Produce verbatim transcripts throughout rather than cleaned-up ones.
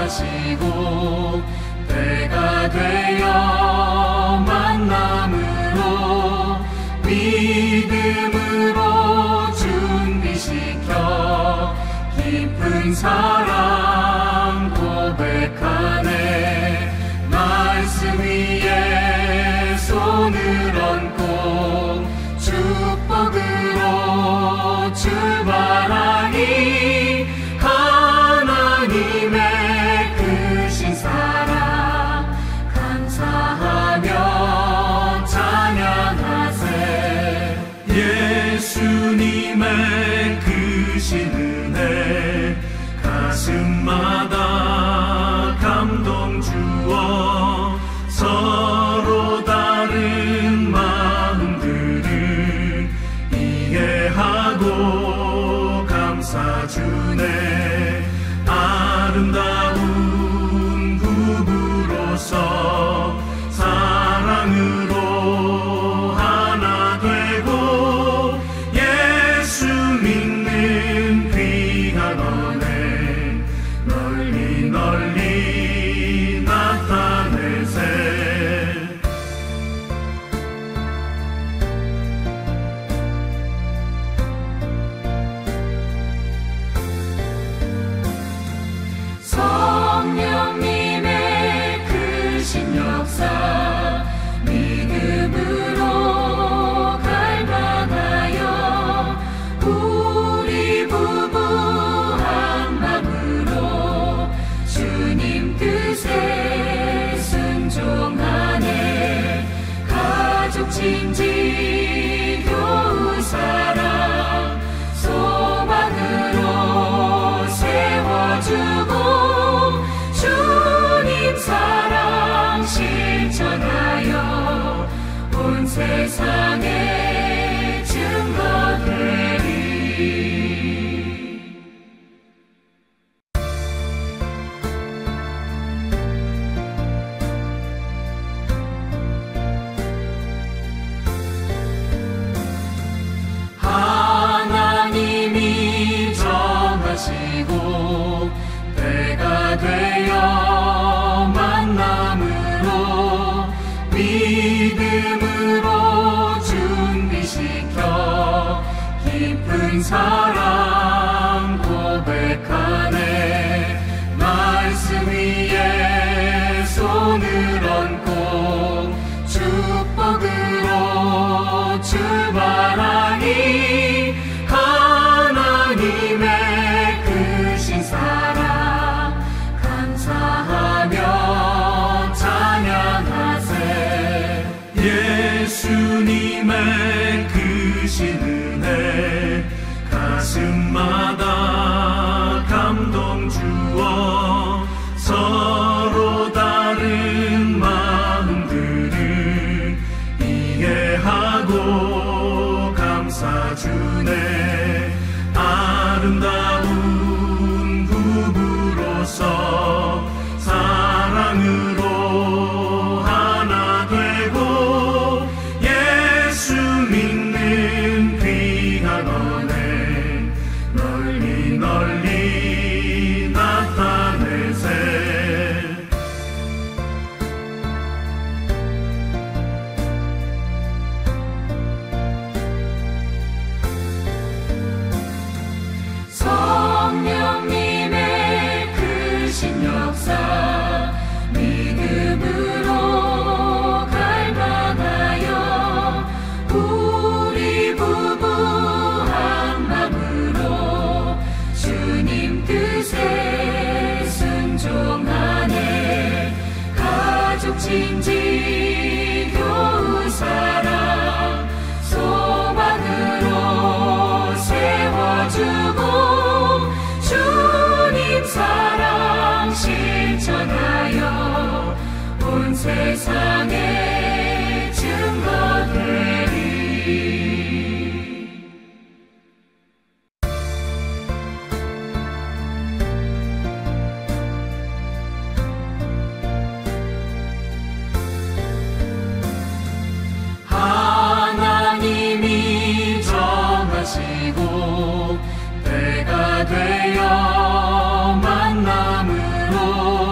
정하시고 때가 되어 만남으로 믿음으로 준비시켜 깊은 사랑 고백하네. 말씀 위에 손을 얹고 축복으로 출발하니 하나님의 크신 사랑 감사하며 찬양하세. 예수님의 크신 은혜 가슴마다 감동 주어 서로 다른 마음들을 이해하고 감사 주네. 아름다운 부부로서 사랑으로 하나 되고 예수 믿는 귀한 언혜 널리 널리 나타내세. 성령님의 크신 역사 믿음으로 갈망하여 우리 부부 한 맘으로 주님 뜻에 순종하네. 가족 친지 교우 사랑 소망으로 세워주고 주님 사랑 실천하여 온 세상에 증거되리. 하나님이 정하시고 때가 되어 만남으로 믿음으로 준비시켜 깊은 사랑 고백하네. 말씀 위에 손을 얹고 축복으로 출발하니 하나님의 크신 사랑 감사하며 찬양하세. 예수님의 크신 은혜 가슴마다 감동 주어 서로 다른 마음들을 이해하고 감사 주네. 아름다운 부부로서 사랑으로 하나 되고 예수 믿는 귀한 언혜 널리 널리 나타내세. 성령님의 크신 역사 믿음으로 갈망하여 우리 부부 한 맘으로 주님 뜻에 순종하네. 가족 친지 교우 사랑 소망으로 세워주고 주님 사랑 실천하여 온 세상에 증거되리. 하나님이 정하시고 때가 되어 만남으로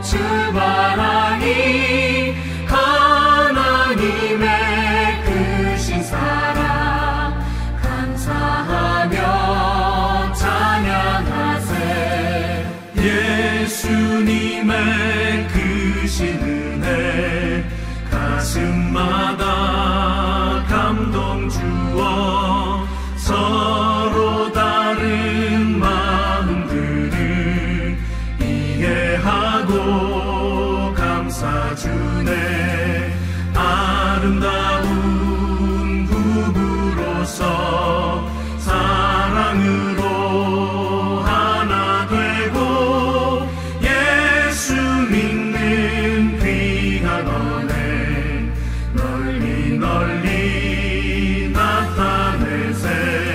출발하니 하나님의 크신 사랑 감사하며 찬양하세. 예수님의 크신 은혜 가슴마다 감동 주어 서로 다른 마음들을 이해하고 감사주네. 아름다운 부부로서 사랑으로 하나 되고 예수 믿는 귀한 언혜 널리 널리 나타내세.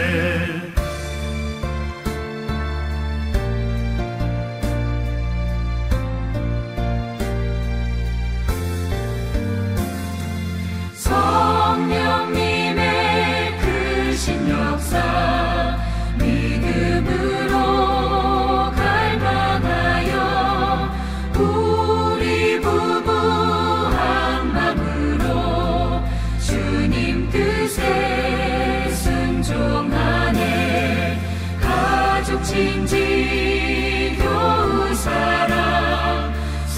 성령님의 크신 역사 믿음으로 갈망하여 우리 부부 한 마음으로 주님 뜻에 순종하네. 가족 친지 교우 사랑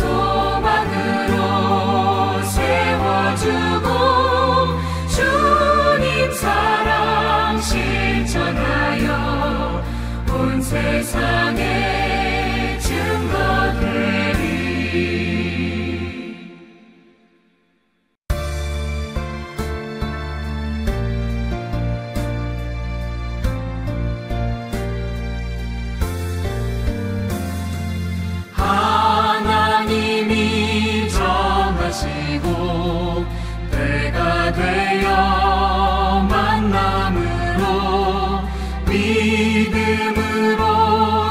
소망으로 세워주고 주님 사랑 실천하여 온 세상에 증거되리. 하나님이 정하시고 때가 되어 만남으로 믿음으로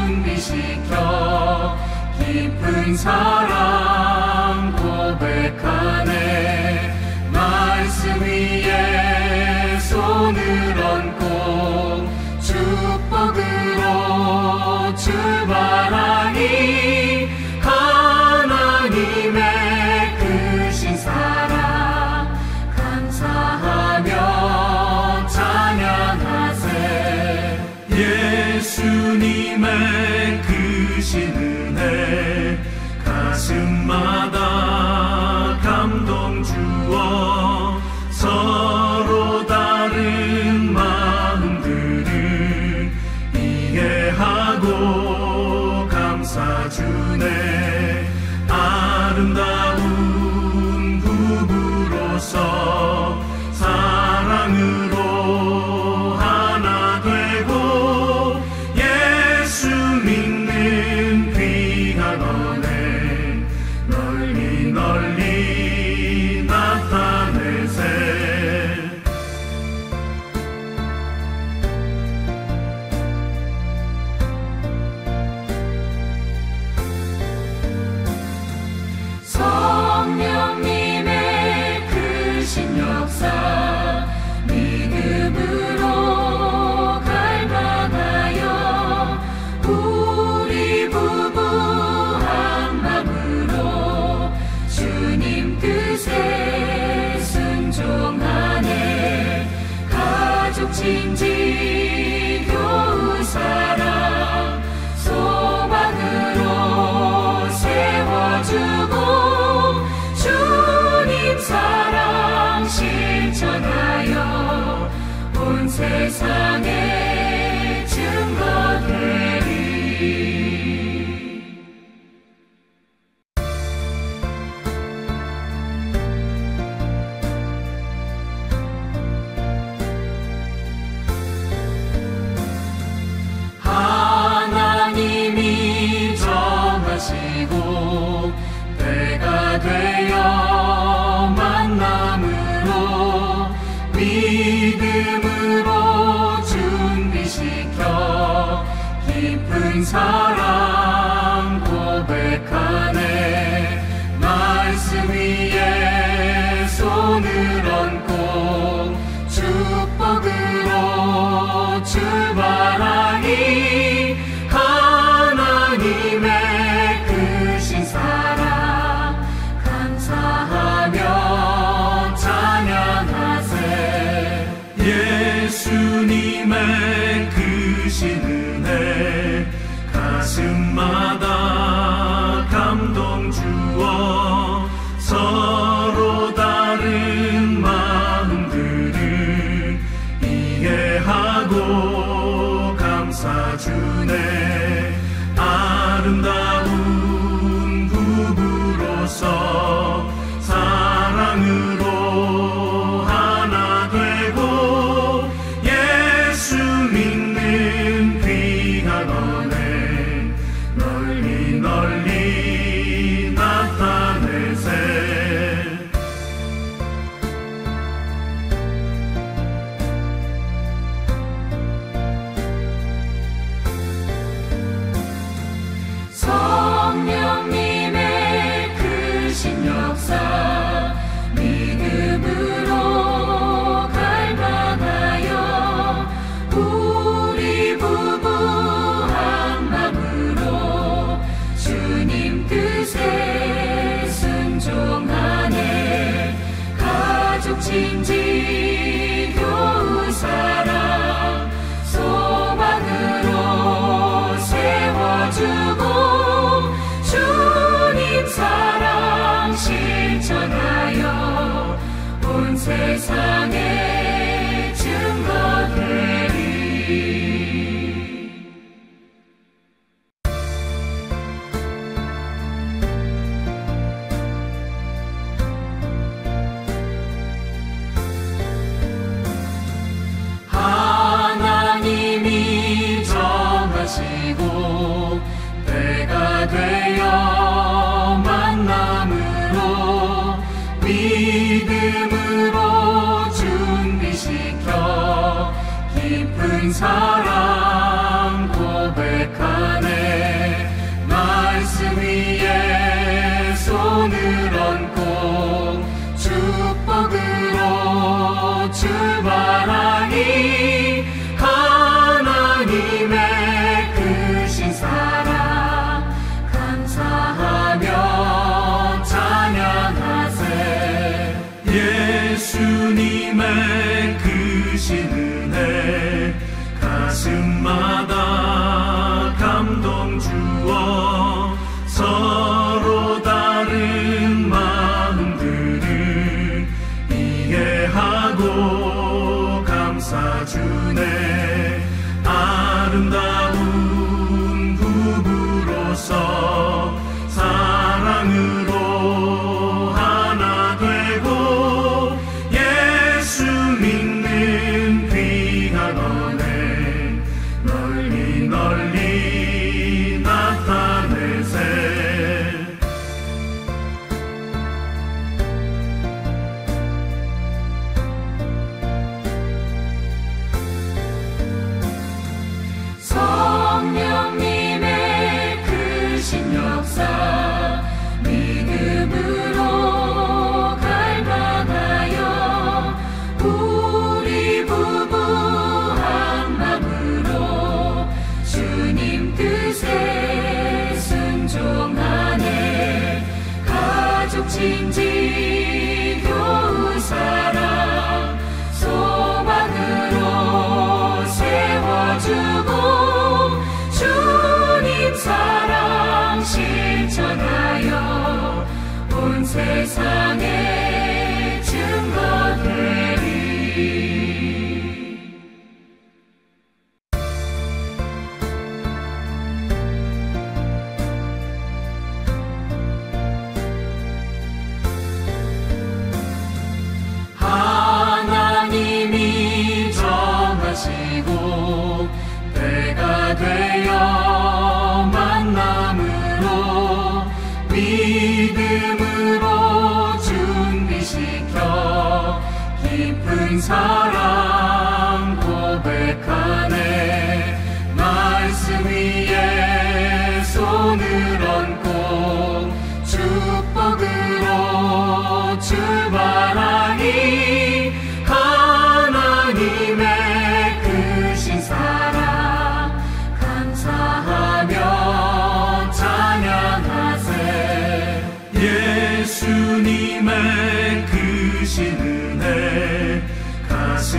준비시켜 깊은 사랑 고백하네. 말씀 위에 손을 얹고 축복으로 출발하니 하나님의 크신 사랑 감사하며 찬양하세. 예수님의 크신 은혜 가슴마다 감동 주어 서로 다른 마음들을 이해하고 감사주네. 아름다운 부부로서 사랑으로 하나 되고 예수 믿는 귀한 언혜 널리 널리 나타내세. 성령님의 크신 역사 믿음으로 갈망하여 우리 부부 한 마음으로 주님 뜻에 순종하네. 가족 친지 교우 사랑 소망으로 세워주고 주님 사랑 실천하여 온 세상에 증거되리. 하나님이 정하시고 때가 되어 만남으로 믿음으로 준비시켜 깊은 사랑 고백하네. 말씀 위에 손을 얹고 축복으로 출발하니 하나님의 크신 사랑 가슴마다 감동 주어 서로 다른 마음들을 이해하고 감싸주네. 아름다운 부부로서 사랑으로 하나 되고 예수 믿는 귀한 언행 널리 널리 나타내세. 성령님의 크신 역사 믿음으로 갈망하여 우리 부부 한 마음으로 주님 뜻에 순종하네. 가족 친지 교우 사랑 소망으로 세워주고 주님 사랑 실천하여 온 세상에 증거되리. 하나님이 정하시고 때가 되어 만남으로 믿음으로 준비시켜 깊은 사랑 고백하네. 말씀 위에 손을 얹고 축복으로 출발하니 하나님의 크신 사랑 감사하며 찬양하세. 예수님의 크신 은혜 가슴마다 감동 주어 서로 다른 마음들을 이해하고 감싸주네. 아름다운 부부로서 사랑으로 하나 되고 예수 믿는 귀한 언행 널리 널리 나타내세. 성령님의 크신 역사 믿음으로 갈망하여 우리 부부 한 마음으로 주님 뜻에 순종하네. 가족 친지 교우 사랑 소망으로 세워주고 주님 사랑 실천하여 온 세상에 증거되리. 하나님이 정하시고 때가 되어 만남으로 믿음으로 준비시켜 깊은 사랑 고백하네. 말씀 위에 손을 얹고 축복으로 출발하니 하나님의 크신 사랑 감사하며 찬양하세. 예수님의 크신 은혜 가슴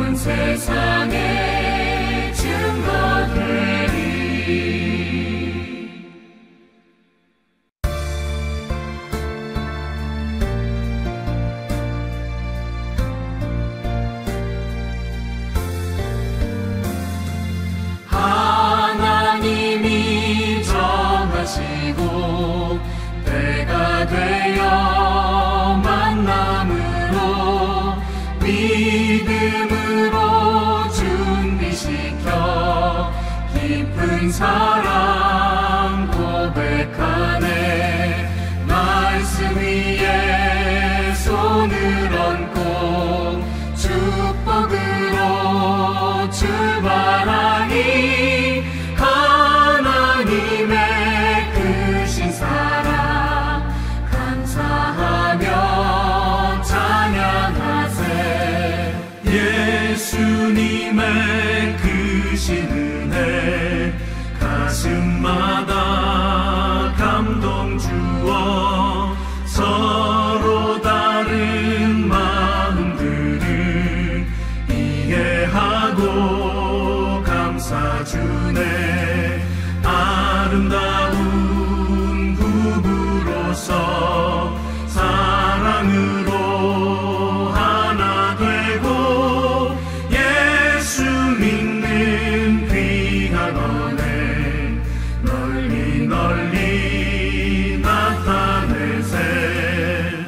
온 세상에 증거되리. 하나님이 정하시고 때가 되어 만남으로 믿음으로 준비시켜 깊은 사랑 고백하네. 말씀 위에 손을 얹고 축복으로 출발하니 하나님의 크신 사랑 감사하며 찬양하세. 예수님의 크신 은혜 가슴마다 감동 주어 서로 다른 마음들을 이해하고 감사주네. 아름다운 부부로서 사랑으로 하나 되고 예수 믿는 귀한 언혜 널리 널리 나타내세.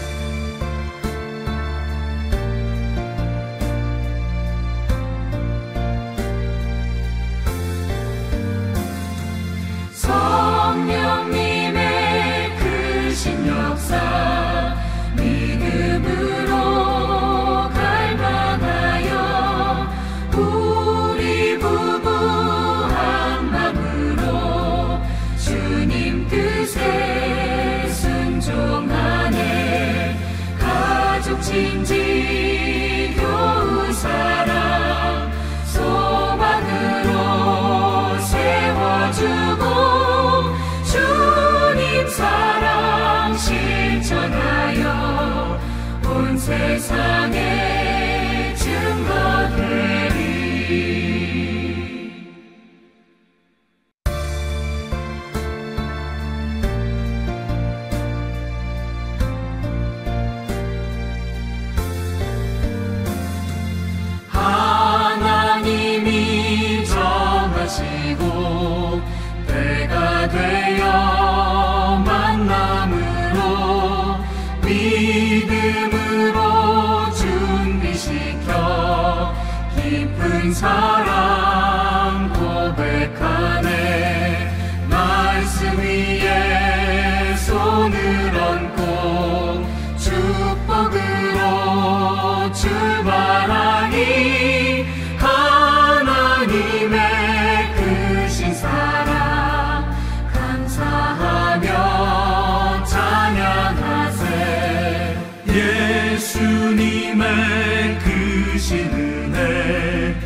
성령님의 크신 역사 믿음으로 갈망하여 우리 부부 한 마음으로 주님 뜻에 순종하네. 가족 친지 교우 사랑 소망으로 세워주고 주님 사랑 실천하여 온 세상에 증거되리. 하나님이 정하시고 때가 되어 만남으로 믿음으로 준비시켜 깊은 사랑 고백하네. 말씀 위에 손을 얹고 축복으로 출발하니 하나님의 크신 사랑 감사하며 찬양하세. 예수님의 크신 은혜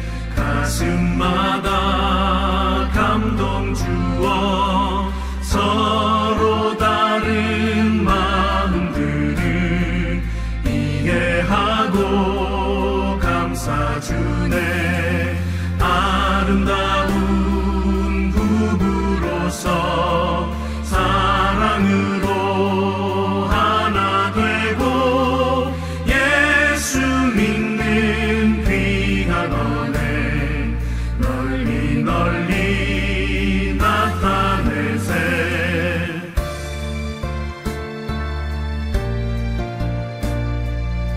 가슴마다 감동 주어 서로 다른 마음들을 이해하고 감사주네. 아름다운 부부로서 사랑으로 하나 되고 예수 믿는 귀한 언혜 널리 널리 나타내세.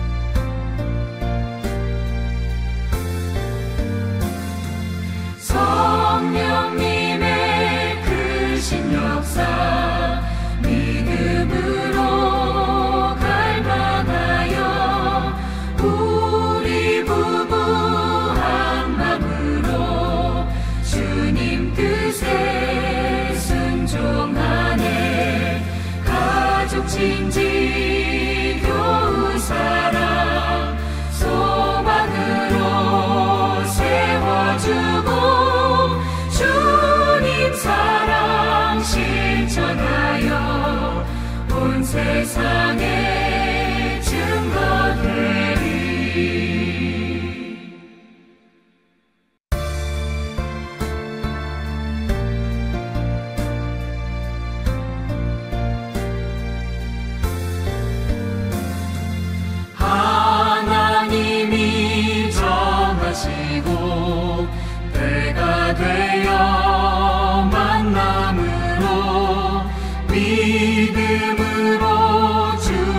성 정하시고 때가 되어 만남으로 믿음으로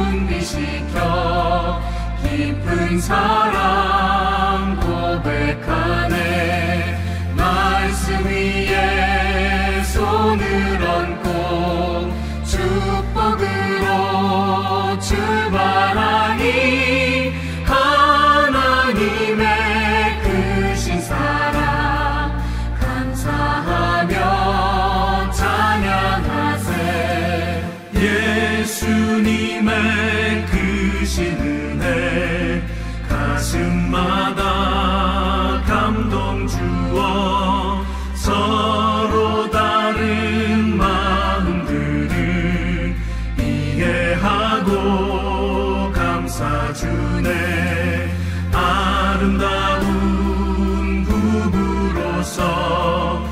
준비시켜 깊은 사랑 고백하네. 말씀 위에 손을 얹고 축복으로 출발하니 하나님의 크신 사랑 감사하며 찬양하세. 예수님의 크신 은혜 가슴마다 감동 주어 서로 다른 마음들을 이해하고 감사주네. 아름다운 부부로서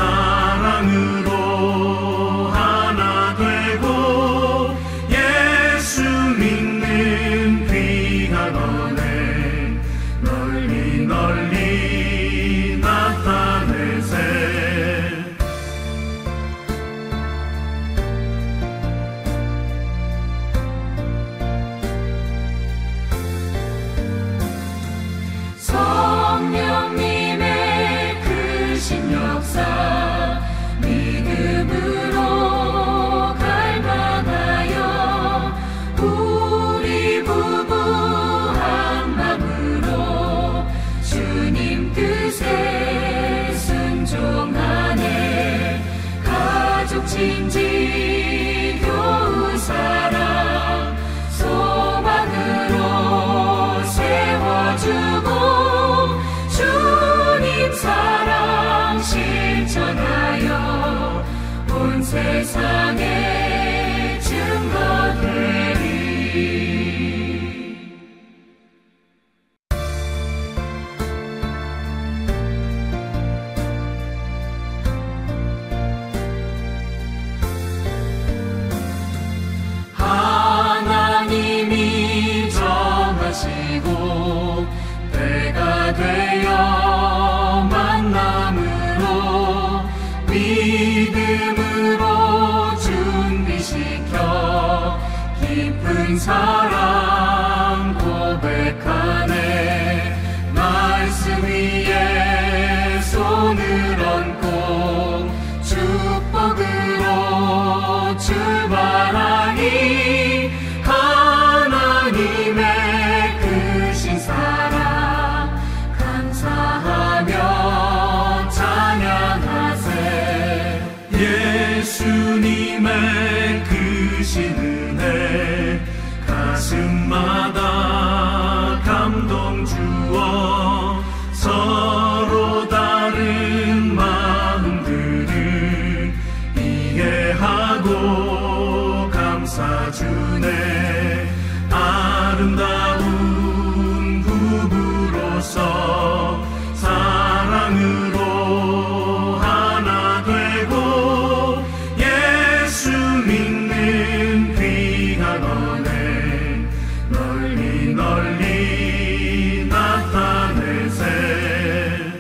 사랑으로 하나 되고 예수 믿는 귀한 언행 널리 널리 나타내세. 성령님의 크신 역사 믿음으로 갈망하여 우리 부부 한 맘으로 주님 뜻에 순종하네. 가족 친지 교우 사랑 소망으로 세워주고 주님 사랑 실천하여 온 세상에 증거되리. 하나님이 정하시고 때가 되어 만남으로 믿음으로 준비시켜 깊은 사랑 고백하네. 말씀 위에 손을 얹고 축복으로 출발하니 하나님의 크신 사랑 감사하며 찬양하세. 예수님의 크신 은혜 가슴마다 감동 주어 서로 다른 마음들을 이해하고 감사주네. 아름다운 부부로서 사랑으로 하나 되고 예수 믿는 귀한 언행 널리 널리 나타내세.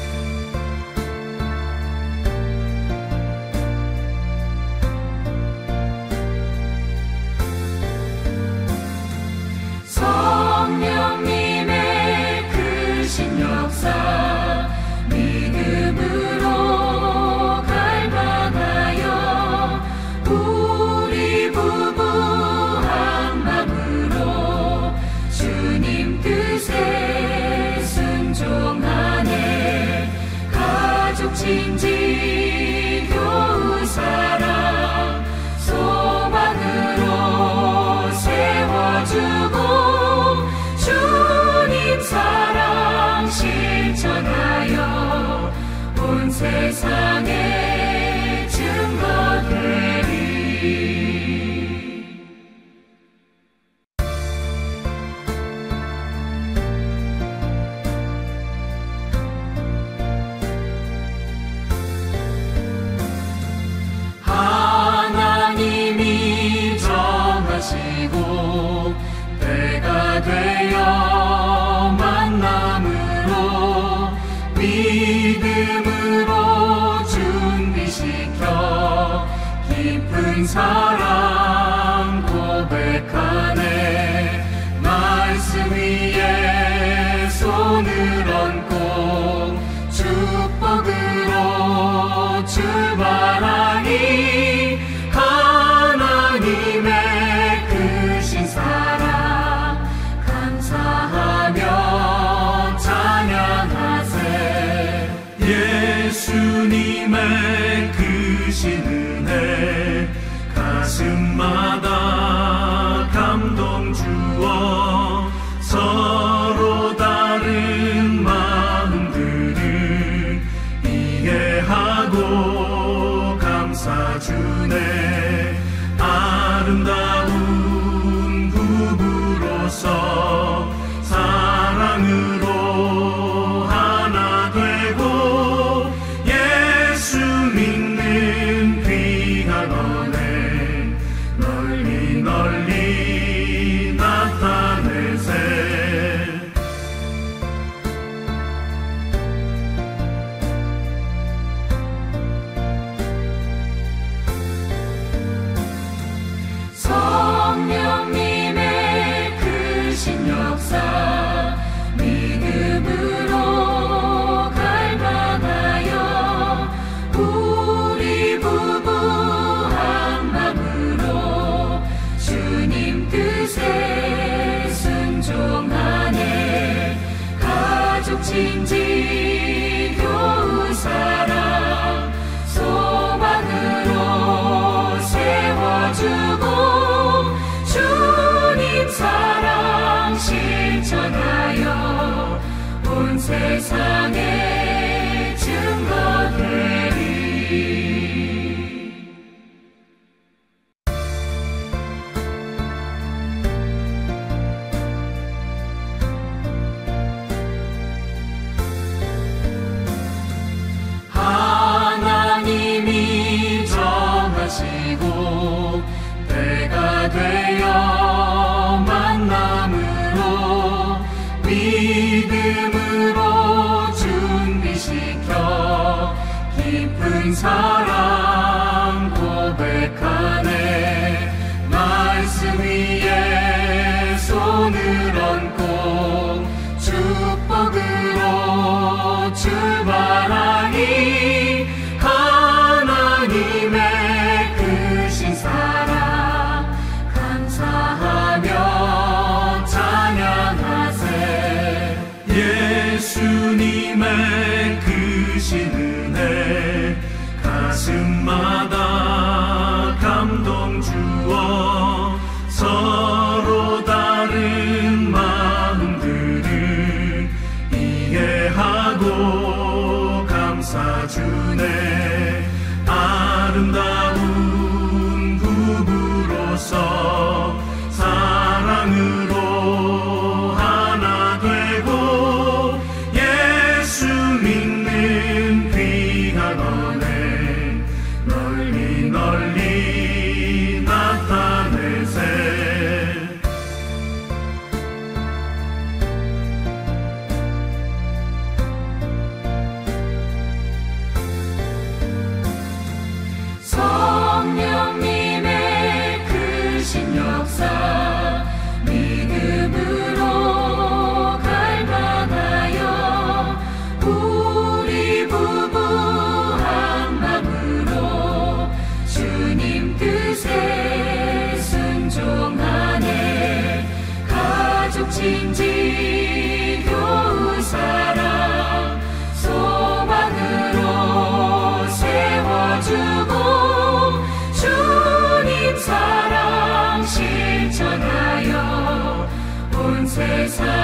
성령님의 크신 역사 믿음으로 갈망하여 우리 부부 한 맘으로 주님 뜻에 순종하네. 가족 친지 교우 사랑 소망으로 세워주고 주님 사랑 실천하여 온 세상에 증거되리. 하나님이 정하시고 때가 되어 만남으로 깊은 사랑 고백하네. 말씀 위에 손을 얹고 축복으로 출발하니 하나님의 크신 사랑 감사하며 찬양하세. 예수님의 크신 은혜 가슴마다 감동 주어 서로 다른 마음들을 이해하고 감사 주네. 아름다운 부부로서 사랑으로 하나 되고 예수 믿는 귀한 언혜 널리 널리 나타내세. 성령님의 크신 역사 믿음으로 갈망하여 우리 부부 한 마음으로 주님 뜻에 순종하네. 가족 친지 교우 사랑 소망으로 세워주고 주님 사랑 실천하여 온 세상에 증거되리. 하나님이 정하시고 때가 되어 만남으로 믿음으로 준비시켜 깊은 사랑 고백하네. 말씀 위에 손을 얹고 축복으로 출발하니 하나님의 크신 사랑 감사하며 찬양하세. 예수님의 크신 은혜 가슴마다 감동 주어 서로 다른 마음들을 이해하고 감사 주네. 아름다운 부부로서 사랑으로 하나 되고 예수 믿는 귀한 언혜 널리 널리 나타내세. 성령님의 크신 역사 믿음으로 갈망하여 우리 부부 한 마음으로 주님 뜻에 순종하네. 가족 친지 교우 사랑 소망으로 세워주고 주님 사랑 실천하여 온 세상